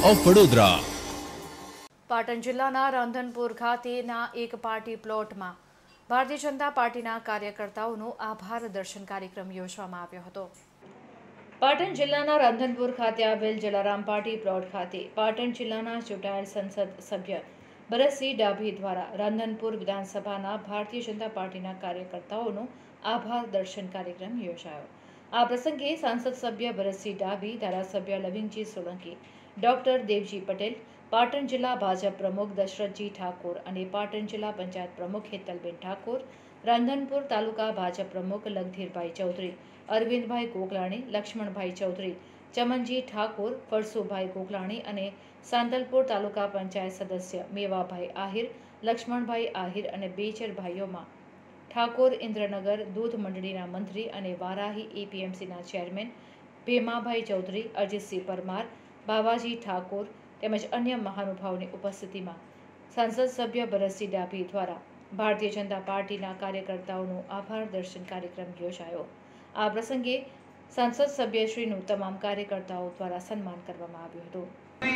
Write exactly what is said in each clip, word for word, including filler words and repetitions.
Of Vadodara. Patan જિલ્લાના રાંધનપુર ખાતેના એક પાર્ટી પ્લોટમાં ભારતીય જનતા પાર્ટીના કાર્યકર્તાઓનો આભાર દર્શન કાર્યક્રમ યોજવામાં આવ્યો હતો। પાટણ જિલ્લાના રાંધનપુર ખાતે આવેલ જલારામ પાર્ટી પ્લોટ ખાતે પાટણ જિલ્લાના ચૂંટાયેલ સંસદ સભ્ય ભરતસિંહ ડાભી દ્વારા રાંધનપુર વિધાનસભાના ભારતીય જનતા પાર્ટીના કાર્યકર્તાઓનો આભાર દર્શન કાર્યક્રમ યોજાયો। આ પ્રસંગે સાંસદ સભ્ય ભરતસિંહ ડાભી, ધારાસભ્ય લવિંગજી સોલંકી, ડોક્ટર દેવજી પટેલ, પાટણ જિલ્લા ભાજપ પ્રમુખ દશરથજી ઠાકોર અને પાટણ જિલ્લા પંચાયત પ્રમુખ હેતલબેન ઠાકોર, રાંધનપુર તાલુકા ભાજપ પ્રમુખ લગધીરભાઈ ચૌધરી, અરવિંદભાઈ ગોકલાણી, લક્ષ્મણભાઈ ચૌધરી, ચમનજી ઠાકોર, ફરસુભાઈ ગોકલાણી અને સાંતલપુર તાલુકા પંચાયત સદસ્ય મેવાભાઈ આહિર, લક્ષ્મણભાઈ આહિર અને બેચર ભાઈઓમાં ઠાકોર, ઇન્દ્રનગર દૂધ મંડળીના મંત્રી અને વારાહી એપીએમસીના ચેરમેન ભેમાભાઈ ચૌધરી, અજીતસિંહ પરમાર, બાવાજી ઠાકોર તેમજ અન્ય મહાનુભાવોની ઉપસ્થિતિમાં સાંસદ સભ્ય ભરતસિંહ ડાભી દ્વારા ભારતીય જનતા પાર્ટીના કાર્યકર્તાઓનો આભાર દર્શન કાર્યક્રમ યોજાયો। આ પ્રસંગે સાંસદ સભ્યશ્રીનું તમામ કાર્યકર્તાઓ દ્વારા સન્માન કરવામાં આવ્યું હતું।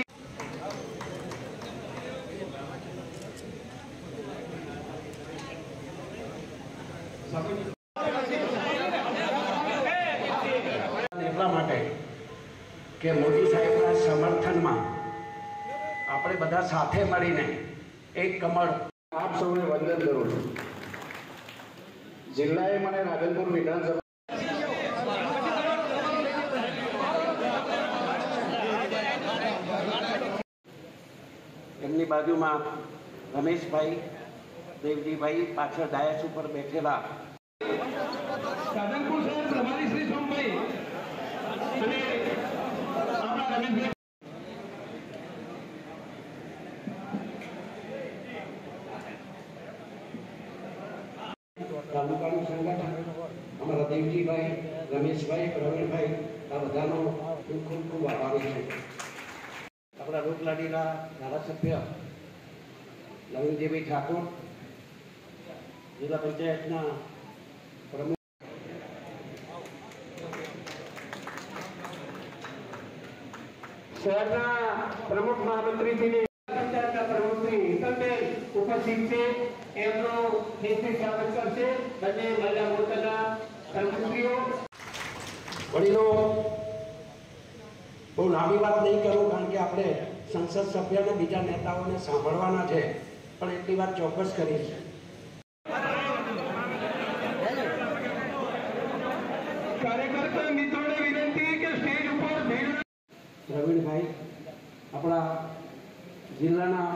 એટલા માટે કે મોદી સાહેબના સમર્થનમાં આપણે બધા સાથે મળીને એક કમળ આપ સૌને વંદન કરું છું। જિલ્લાએ મને રાધનપુર વિધાનસભા એમની બાજુમાં રમેશભાઈ, દેવજીભાઈ પાછળ ડાયસ ઉપર બેઠેલા રાધનપુર શહેર પ્રભારી શ્રી સોમભાઈ અને આપણા રમેશભાઈ તાલુકાનું સંગઠન અમારા દેવજીભાઈ, રમેશભાઈ, પ્રવીણભાઈ આ બધાનો હું ખૂબ ખૂબ આભારી છું। આપણા લોકલાડીના ધારાસભ્ય લવિંગજીભાઈ ઠાકોર, જિલ્લા પંચાયતના પ્રમુખ શહેરના પ્રમુખ મહામંત્રીશ્રી પંચાયતના પ્રમુખશ્રી હેતલબેન ઉપસ્થિત છે, એમનો નિશ્ચિત સ્વાગત કરશે બંને મહિલા મોરચાના પ્રમુખશ્રીઓ। વડીલો, બહુ લાંબી વાત નહીં કરું કારણ કે આપણે સંસદ સભ્યને બીજા નેતાઓને સાંભળવાના છે, પણ એટલી વાત ચોક્કસ કરીશ। કાર્યકર્તા મિત્રોને વિનંતી કે સ્ટેજ ઉપર ભીડ પ્રવીણભાઈ આપણા જિલ્લાના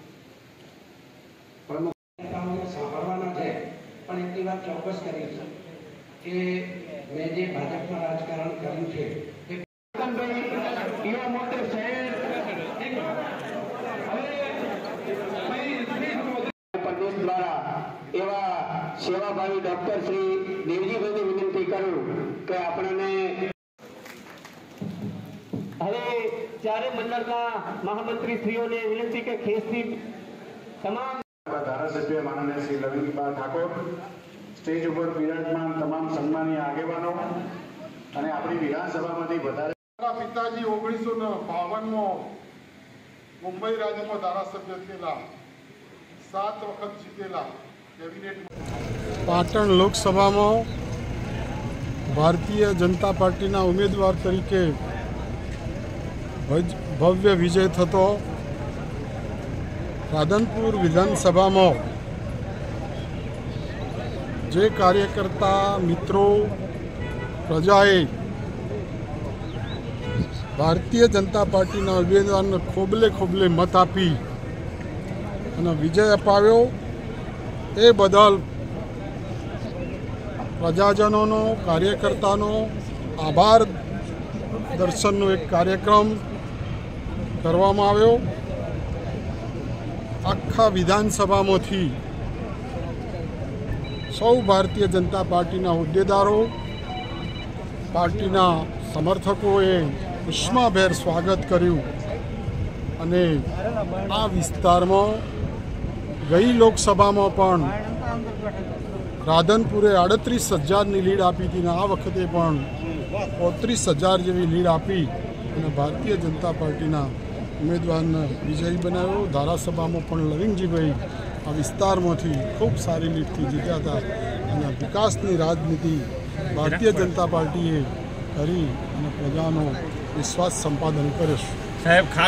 પ્રમુખ નેતાઓને સાંભળવાના છે, પણ એટલી વાત ચોક્કસ કરીશ કે મેં જે ભાજપમાં રાજકારણ કર્યું છે તે યુવા મોરચા શહેર પ્રદેશ દ્વારા એવા સેવાભાવી ડોક્ટર શ્રી દેવજીભાઈને વિનંતી કરું કે આપણને હવે ચારે મંડળના મહામંત્રી શ્રીઓને વિનંતી કે ખેસથી તમામ ધારાસભ્ય માનનીય શ્રી લવિંગભાઈ ઠાકોર, સ્ટેજ ઉપર બિરાજમાન તમામ સન્માનીય આગેવાનો અને આપણી વિધાનસભામાંથી વધારે પિતાજી ઓગણીસો ને બાવનમાં મુંબઈ રાજ્યમાં ધારાસભ્ય થયેલા, સાત વખત જીતેલા કેબિનેટ પાટણ લોકસભામાં ભારતીય જનતા પાર્ટીના ઉમેદવાર તરીકે ભવ્ય વિજય થતો રાધનપુર વિધાનસભામાં જે કાર્યકર્તા મિત્રો પ્રજાએ ભારતીય જનતા પાર્ટીના ઉમેદવારને ખોબલે ખોબલે મત આપી અને વિજય અપાવ્યો, એ બદલ પ્રજાજનોનો, કાર્યકર્તાનો આભાર દર્શનનો એક કાર્યક્રમ કરવામાં આવ્યો। આખા વિધાનસભામાંથી સૌ ભારતીય જનતા પાર્ટીના હોદ્દેદારો, પાર્ટીના સમર્થકોએ ઉષ્માભેર સ્વાગત કર્યું અને આ વિસ્તારમાં ગઈ લોકસભામાં પણ રાધનપુરે આડત્રીસ હજારની લીડ આપી હતી અને આ વખતે પણ પોત્રીસ હજાર જેવી લીડ આપી અને ભારતીય જનતા પાર્ટીના ઉમેદવારને વિજયી બનાવ્યો। ધારાસભામાં પણ લવિંગજીભાઈ આ વિસ્તારમાંથી ખૂબ સારી લીડથી જીત્યા હતા અને વિકાસની રાજનીતિ ભારતીય જનતા પાર્ટીએ કરી અને પ્રજાનો વિશ્વાસ સંપાદન કર્યો છે। સાહેબ, ખાસ